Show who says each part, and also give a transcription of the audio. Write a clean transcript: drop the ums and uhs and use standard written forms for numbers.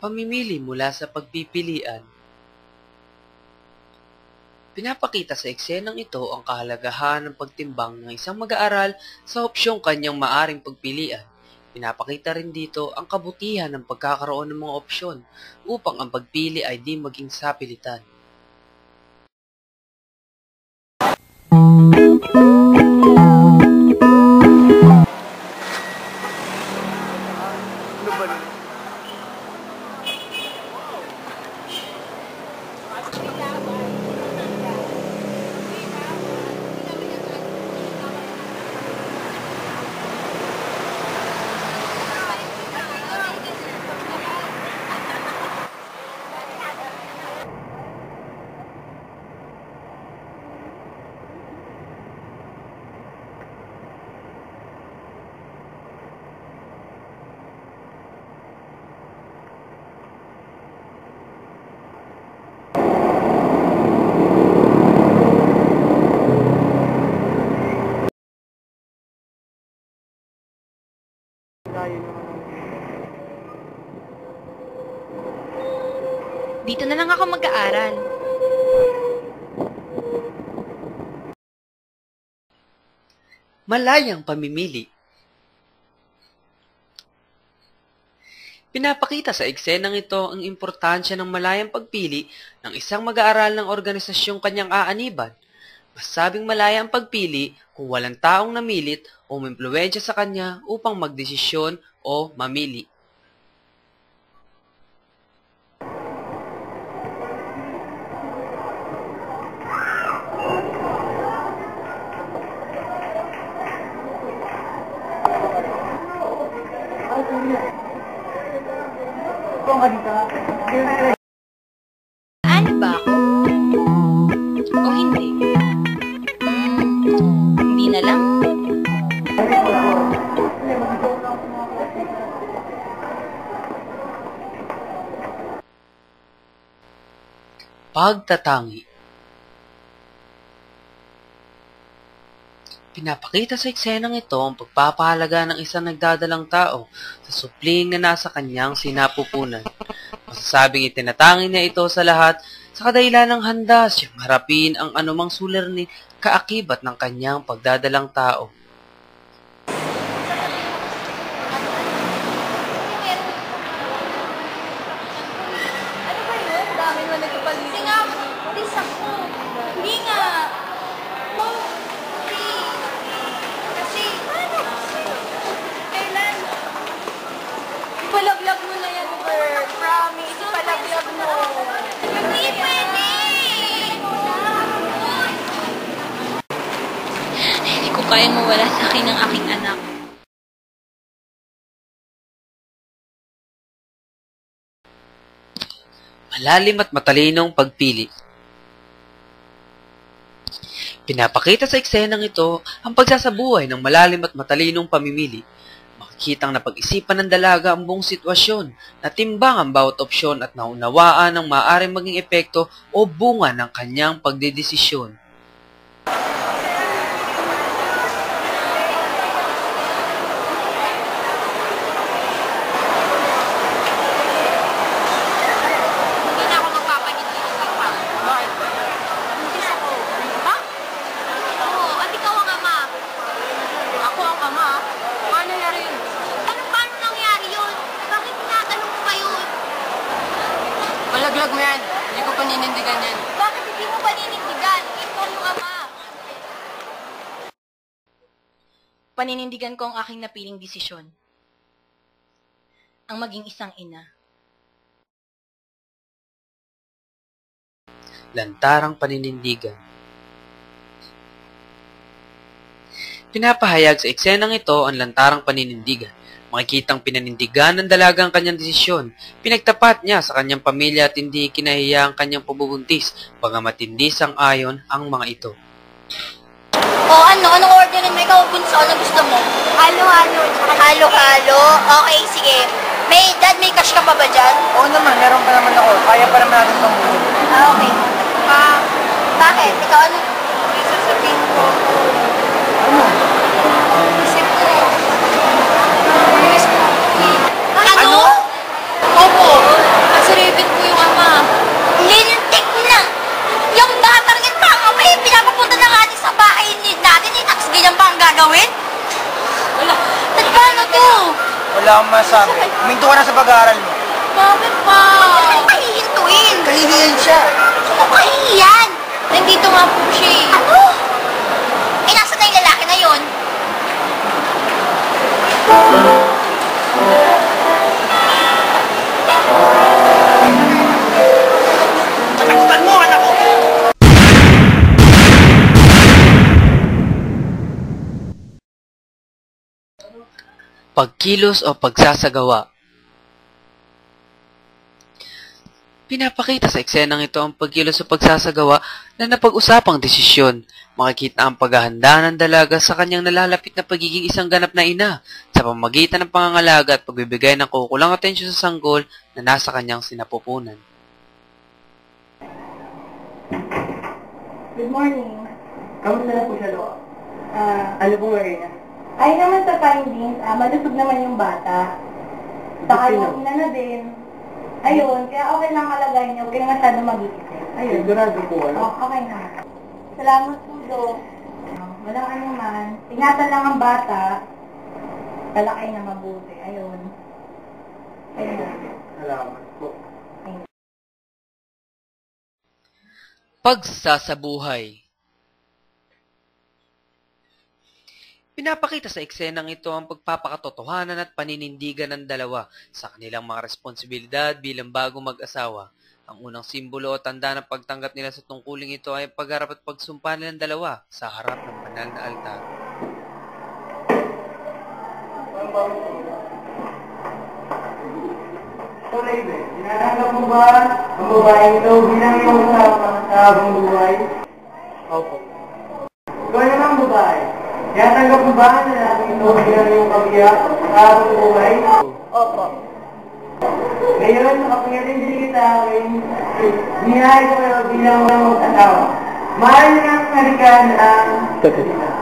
Speaker 1: Pamimili mula sa pagpipilian. Pinapakita sa eksenang ito ang kahalagahan ng pagtimbang ng isang mag-aaral sa opsyong kanyang maaring pagpilian. Pinapakita rin dito ang kabutihan ng pagkakaroon ng mga opsyon upang ang pagpili ay di maging sapilitan.
Speaker 2: Dito na lang ako mag-aaral.
Speaker 1: Malayang pamimili. Pinapakita sa eksenang ito ang importansya ng malayang pagpili ng isang mag-aaral ng organisasyong kanyang aaniban. Masabing malaya ang pagpili kung walang taong namilit o umimpluwensya sa kanya upang magdesisyon o mamili.
Speaker 2: Ano ba ako? O hindi? Hindi na lang.
Speaker 1: Pagtatangi. Pinapakita sa eksenang ito ang pagpapahalaga ng isang nagdadalang tao sa supling na nasa kanyang sinapupunan. Masasabing itinatangi niya ito sa lahat sa kadahilan ng handa siyang harapin ang anumang suliraning kaakibat ng kanyang pagdadalang tao.
Speaker 3: Ano ba yun? Dami mo nagpapalit. Hindi nga, please ako. Hindi nga. Kasi, kailan? Ipalaglag mo na yan, Bert. Promise, ipalaglag mo. Hindi pwede.
Speaker 2: Hindi ko kayang mawala sa akin ng aking anak.
Speaker 1: Malalim at matalinong pagpili. Pinapakita sa eksenang ito ang pagsasabuhay ng malalim at matalinong pamimili. Makikitang napag-isipan ng dalaga ang buong sitwasyon, natimbang ang bawat opsyon at naunawaan ang maaaring maging epekto o bunga ng kanyang pagdedesisyon.
Speaker 3: Hindi na ako magpapagitinig ng pa. Bakit? Hindi ako. Ha? Oo, at ikaw ang ama. Ako ang ama? Paano nangyari yun? Paano nangyari yun? Bakit tinatanong mo pa yun?
Speaker 4: Palaglag mo yan. Hindi ko paninindigan yan.
Speaker 3: Bakit hindi mo paninindigan? Ikaw yung ama.
Speaker 2: Paninindigan ko ang aking napiling desisyon. Ang maging isang ina.
Speaker 1: Lantarang paninindigan. Pinapahayag sa eksenang ito ang lantarang paninindigan. Makikitang pinanindigan ng dalaga ang kanyang desisyon. Pinagtapat niya sa kanyang pamilya at hindi kinahiya ang kanyang pabubuntis, bagamat hindi sang-ayon ang mga ito.
Speaker 3: O ano? Anong orderin mo? Ikaw, Bunso, ano gusto mo? Halo-halo. Halo-halo? Okay, sige. May cash ka pa ba dyan?
Speaker 4: Oo naman, meron pa naman ako. Kaya pa naman natin pamuli.
Speaker 3: Okay. Bakit? Ikaw ano? May sasabihin ko.
Speaker 4: Ano?
Speaker 3: Isip ko. Ano? Opo. gagawin? Wala. At paano to?
Speaker 4: Wala akong masabi. Huminto ka na sa pag-aaral mo.
Speaker 3: Bakit pa? Bakit pahihintuin?
Speaker 4: Kahihiyan siya.
Speaker 3: Ano kahihiyan? Nandito nga po siya eh. Ano? Eh, nasa na yung lalaki na yun?
Speaker 4: Patakutan mo, anak ko!
Speaker 1: Pagkilos o pagsasagawa. Pinapakita sa eksenang ito ang pagkilos o pagsasagawa na napag-usapang desisyon. Makikita ang paghahanda ng dalaga sa kanyang nalalapit na pagiging isang ganap na ina sa pamamagitan ng pangangalaga at pagbibigay ng kukulang atensyon sa sanggol na nasa kanyang sinapupunan.
Speaker 5: Good morning.
Speaker 4: Kamusta na po siya, Lo? Ano po worry niya?
Speaker 5: Ay naman sa findings, malusog naman yung bata. Saka yung ina na din. Ayun, kaya okay lang kalagay niyo. Huwag na masyado mag-iisip. Ayun.
Speaker 4: Sigurado po, ano?
Speaker 5: Okay na. Salamat po, Dok. Walang ano man. Ingatan lang ang bata. Palakay na mabuti. Ayun. Ayun.
Speaker 4: Salamat po.
Speaker 1: Pagsasabuhay. Pinapakita sa eksenang ito ang pagpapakatotohanan at paninindigan ng dalawa sa kanilang mga responsibilidad bilang bagong mag-asawa. Ang unang simbolo o tanda ng pagtanggap nila sa tungkuling ito ay pagharap at pagsumpa nilang dalawa sa harap ng banal na altar.
Speaker 4: So, Lady, tinatanggap mo ba ang babaeng ito bilang iyong kasama sa habang buhay? Opo. Ikaw naman babae. Tinatanggap mo ba na natin ito bilang iyong kabiyak sa habang buhay?
Speaker 5: Opo.
Speaker 4: Ngayon, nakapangyari din kita akin. Binahay ko kayo bilang mga mag-asawa. Mahal na ang karikan ang